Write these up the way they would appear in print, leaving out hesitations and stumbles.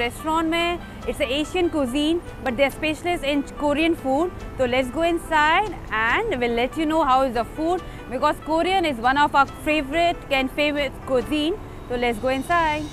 Restaurant में it's Asian cuisine but they are specialists in Korean food. So let's go inside and we'll let you know how is the food because Korean is one of our favorite cuisine. So let's go inside.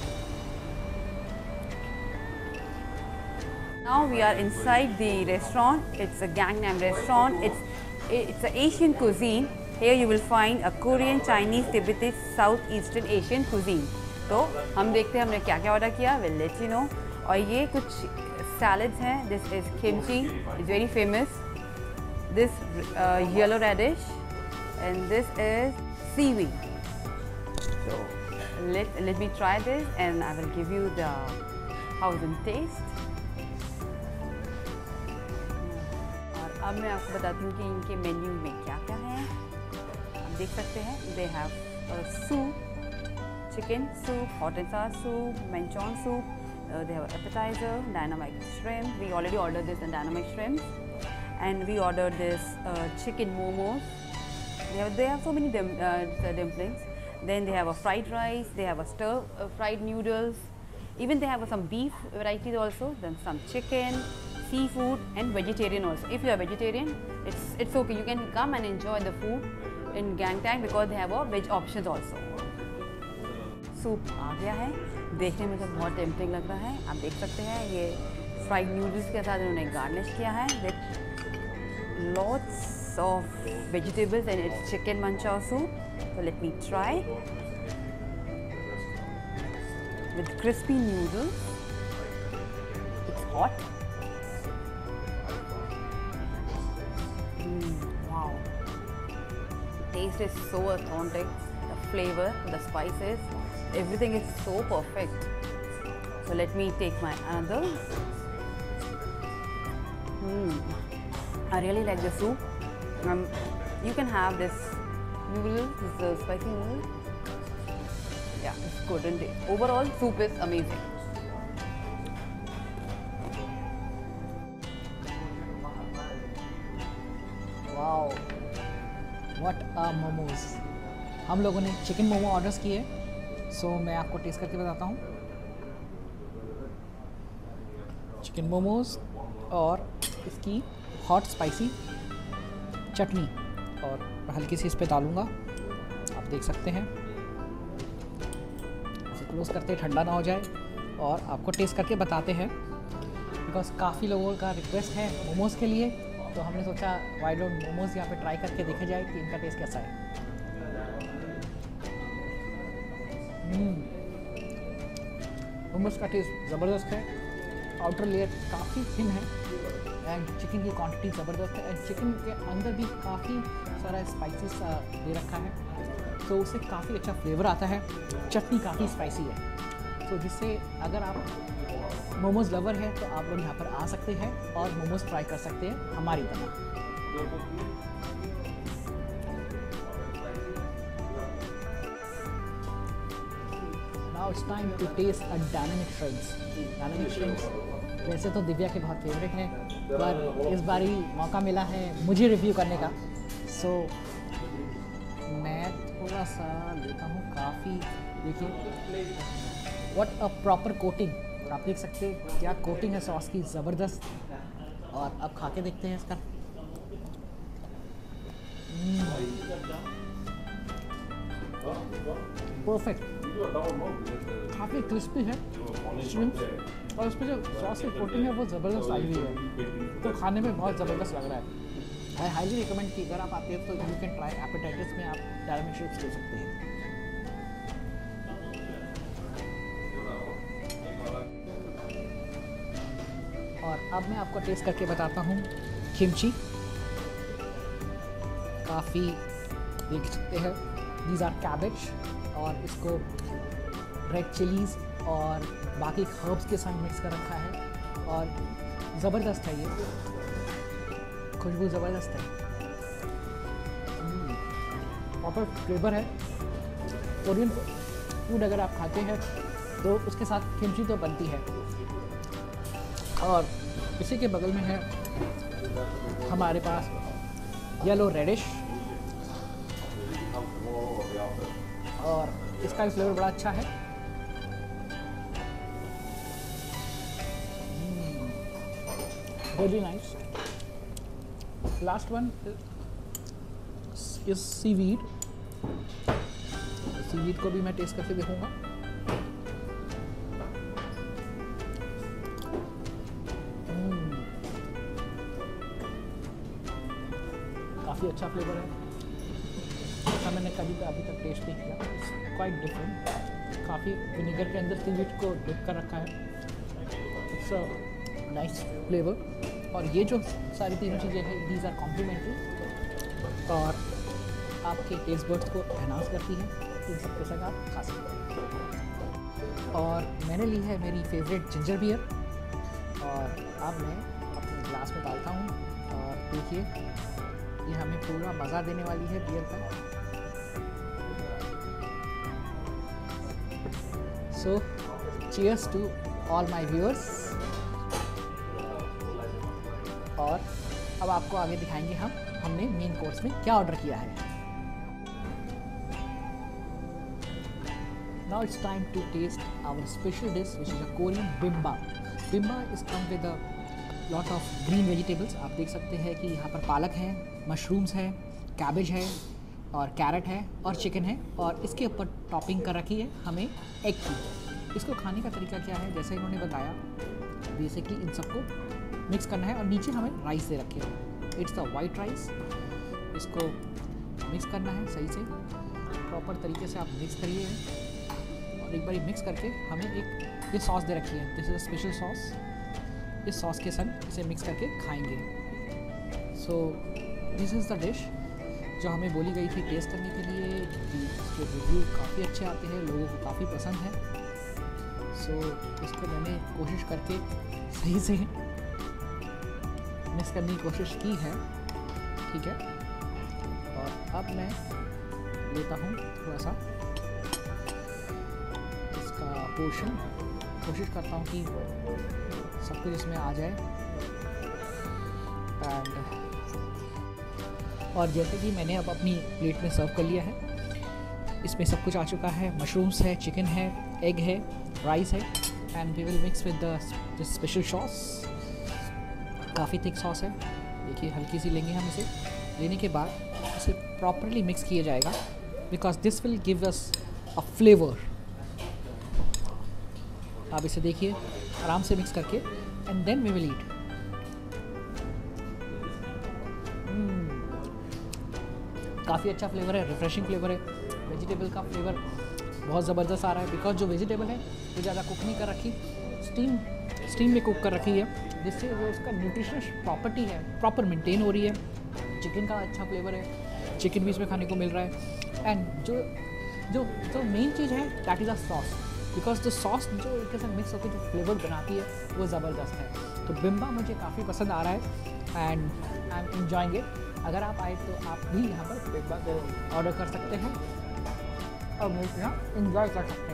Now we are inside the restaurant. It's a Gangnam restaurant. It's an Asian cuisine. Here you will find a Korean, Chinese, Tibetan, Southeastern Asian cuisine. तो हम देखते हैं हमने क्या क्या order किया. We'll let you know. और ये कुछ salads हैं. This is kimchi. It's very famous. This yellow radish and this is seaweed. So let me try this and I will give you the how it taste. अब मैं आपको बताती हूँ कि इनके मेन्यू में क्या क्या है. आप देख सकते हैं they have soup, chicken soup, hot and sour soup, Manchow soup, they have appetiser, dynamite shrimp. We already order this in dynamite shrimp and we order this chicken momos. they have so many dumplings. Then they have a fried rice, they have a stir fried noodles, even they have some beef varieties also, then some chicken, seafood and vegetarian also. If you are vegetarian, it's okay. You can come and enjoy the food in Gangtang because they have a veg options also. Soup आ गया है. देखने में तो बहुत tempting लग रहा है. आप देख सकते हैं ये फ्राइड नूडल्स के साथ इन्होंने गार्निश किया है with lots of vegetables and it's chicken manchow soup. So let me try with crispy noodles. It's hot. Wow, the taste is so authentic. The flavor, the spices, everything is so perfect. So let me take my another. I really like the soup. You can have this noodles, this spicy noodle. Yeah, it's good. And overall, soup is amazing. Wow, what a momos. हम लोगों ने chicken momo orders किए. सो मैं आपको test करके बताता हूँ. Chicken momos और इसकी हॉट स्पाइसी चटनी और हल्की सी इस पे डालूँगा. आप देख सकते हैं. इसे क्लोज़ करते ठंडा ना हो जाए और आपको टेस्ट करके बताते हैं बिकॉज काफ़ी लोगों का रिक्वेस्ट है मोमोज़ के लिए. तो हमने सोचा वाई डोंट मोमोज़ यहाँ पे ट्राई करके देखा जाए कि इनका टेस्ट कैसा है. मोमोज़ का टेस्ट ज़बरदस्त है. आउटर लेयर काफ़ी थिन है एंड चिकन की क्वांटिटी ज़बरदस्त है एंड चिकन के अंदर भी काफ़ी सारा स्पाइसेस दे रखा है. तो उससे काफ़ी अच्छा फ्लेवर आता है. चटनी काफ़ी स्पाइसी है. तो जिससे अगर आप मोमोज़ लवर है तो आप लोग यहाँ पर आ सकते हैं और मोमोज़ ट्राई कर सकते हैं हमारी तरह. Now it's time to taste a dynamic shrimps. Dynamic shrimps वैसे तो दिव्या के बहुत फेवरेट हैं पर इस बार ही मौका मिला है मुझे रिव्यू करने का. सो मैं थोड़ा सा लेता हूँ. काफ़ी देखिए व्हाट अ प्रॉपर कोटिंग. आप देख सकते हैं क्या कोटिंग है सॉस की, ज़बरदस्त. और अब खा के देखते हैं इसका. परफेक्ट. काफ़ी क्रिस्पी है श्रिम्प्स और उसमें जो सॉस की कोटिंग है वो ज़बरदस्त आई हुई है. तो खाने में बहुत ज़बरदस्त लग रहा है. आई हाईली रिकमेंड कि अगर आप आते हैं तो यू कैन ट्राई एपेटाइटिस में आप डायनामिक श्रिम्प्स ले सकते हैं. और अब मैं आपको टेस्ट करके बताता हूँ किमची. काफ़ी देख सकते हैं दीज आर कैबेज और इसको रेड चिलीज़ और बाकी हर्ब्स के साथ मिक्स कर रखा है और ज़बरदस्त है. ये खुशबू ज़बरदस्त है. प्रॉपर फ्लेवर है. कोरियन फूड अगर आप खाते हैं तो उसके साथ किमची तो बनती है. और इसी के बगल में है हमारे पास येलो रेडिश और इसका भी फ्लेवर बड़ा अच्छा है. Very nice. Last one is seaweed. Seaweed को भी मैं टेस्ट करके देखूंगा। काफ़ी अच्छा फ्लेवर है, ऐसा मैंने कभी अभी तक टेस्ट नहीं किया। It's quite different. काफ़ी विनेगर के अंदर सीवीड को डिप कर रखा है। It's a nice flavour. और ये जो सारी तीनों चीज़ें हैं, दीज आर कॉम्प्लीमेंट्री और आपके टेस्ट बड्स को एनहांस करती हैं। इन सब के साथ आप खा सकते हैं। और मैंने ली है मेरी फेवरेट जिंजर बियर और अब मैं अपने ग्लास में डालता हूँ। और देखिए, ये हमें पूरा मज़ा देने वाली है बियर का। So cheers to all my viewers. और अब आपको आगे दिखाएंगे हमने मेन कोर्स में क्या ऑर्डर किया है। Now it's time to taste our special dish, which is a Korean bibimbap. Bibimbap is come with a lot of green vegetables. आप देख सकते हैं कि यहाँ पर पालक है, मशरूम्स है, कैबेज है और कैरेट है और चिकन है। और इसके ऊपर टॉपिंग कर रखी है हमें एग की। इसको खाने का तरीका क्या है, जैसे इन्होंने बताया, बेसिकली इन सबको मिक्स करना है और नीचे हमें राइस दे रखे हैं। It's the white rice. इसको मिक्स करना है सही से, प्रॉपर तरीके से आप मिक्स करिए। और एक बार मिक्स करके हमें एक ये सॉस दे रखी है, this is a special sauce. इस सॉस के संग इसे मिक्स करके खाएंगे। So this is the dish जो हमें बोली गई थी टेस्ट करने के लिए। इसके रिव्यू काफ़ी अच्छे आते हैं, लोगों को काफ़ी पसंद है। सो इसको मैंने कोशिश करके सही से मिक्स करने की कोशिश की है, ठीक है। और अब मैं लेता हूँ थोड़ा सा इसका पोर्शन, कोशिश करता हूँ कि सब कुछ इसमें आ जाए। एंड और जैसे कि मैंने अब अपनी प्लेट में सर्व कर लिया है, इसमें सब कुछ आ चुका है। मशरूम्स है, चिकन है, एग है, राइस है। And we will mix with the special sauce. काफ़ी थिक सॉस है, देखिए हल्की सी लेंगे हम इसे। लेने के बाद इसे प्रॉपरली मिक्स किया जाएगा, because this will give us a flavour. आप इसे देखिए आराम से मिक्स करके, and then we will eat. काफ़ी अच्छा फ्लेवर है, रिफ्रेशिंग फ्लेवर है। वेजिटेबल का फ्लेवर बहुत ज़बरदस्त आ रहा है, बिकॉज जो वेजिटेबल है वो ज़्यादा कुक नहीं कर रखी, स्टीम में कुक कर रखी है, जिससे वो उसका न्यूट्रिशनल प्रॉपर्टी है प्रॉपर मेंटेन हो रही है। चिकन का अच्छा फ्लेवर है, चिकन भी इसमें खाने को मिल रहा है। एंड जो मेन चीज़ है that is a sauce, because the sauce जो एक साथ मिक्स होकर जो फ्लेवर बनाती है वो ज़बरदस्त है। तो बिम्बा मुझे काफ़ी पसंद आ रहा है and I am enjoying it. अगर आप आए तो आप भी यहाँ पर बिम्बा को ऑर्डर कर सकते हैं और मेरे यहाँ एंजॉय कर सकते हैं।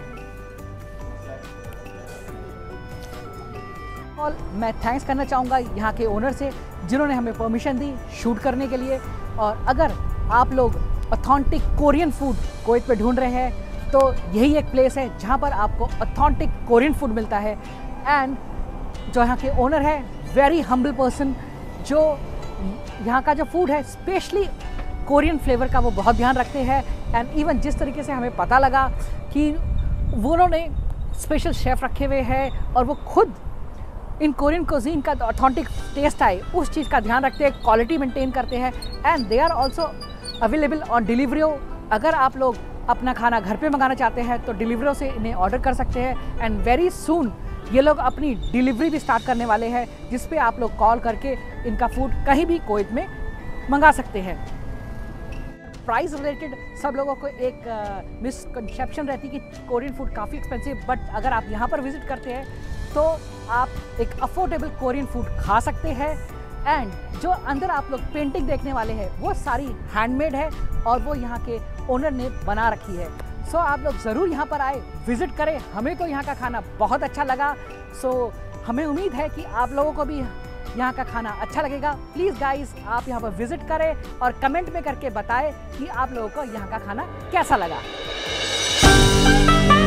और मैं थैंक्स करना चाहूँगा यहाँ के ओनर से, जिन्होंने हमें परमिशन दी शूट करने के लिए। और अगर आप लोग ऑथेंटिक कोरियन फूड कुवैत पे ढूंढ रहे हैं तो यही एक प्लेस है जहाँ पर आपको ऑथेंटिक कोरियन फूड मिलता है। एंड जो यहाँ के ओनर है, वेरी हम्बल पर्सन, जो यहाँ का जो फूड है स्पेशली कोरियन फ्लेवर का वो बहुत ध्यान रखते हैं। एंड इवन जिस तरीके से हमें पता लगा कि वो उन्होंने स्पेशल शेफ़ रखे हुए हैं और वो खुद इन कोरियन कुजीन का ऑथेंटिक टेस्ट आए उस चीज़ का ध्यान रखते हैं, क्वालिटी मेंटेन करते हैं। And they are also available on delivery. अगर आप लोग अपना खाना घर पे मंगाना चाहते हैं तो डिलीवरी से इन्हें ऑर्डर कर सकते हैं। एंड वेरी सून ये लोग अपनी डिलीवरी भी स्टार्ट करने वाले हैं, जिस पे आप लोग कॉल करके इनका फूड कहीं भी कुवैत में मंगा सकते हैं। प्राइस रिलेटेड सब लोगों को एक मिसकंसेप्शन रहती है कि कोरियन फूड काफ़ी एक्सपेंसिव, बट अगर आप यहाँ पर विजिट करते हैं तो आप एक अफोर्डेबल कोरियन फूड खा सकते हैं। एंड जो अंदर आप लोग पेंटिंग देखने वाले हैं वो सारी हैंडमेड है और वो यहाँ के ओनर ने बना रखी है। सो आप लोग ज़रूर यहाँ पर आए, विज़िट करें। हमें तो यहाँ का खाना बहुत अच्छा लगा। सो हमें उम्मीद है कि आप लोगों को भी यहाँ का खाना अच्छा लगेगा। प्लीज़ गाइस आप यहाँ पर विज़िट करें और कमेंट में करके बताएं कि आप लोगों को यहाँ का खाना कैसा लगा।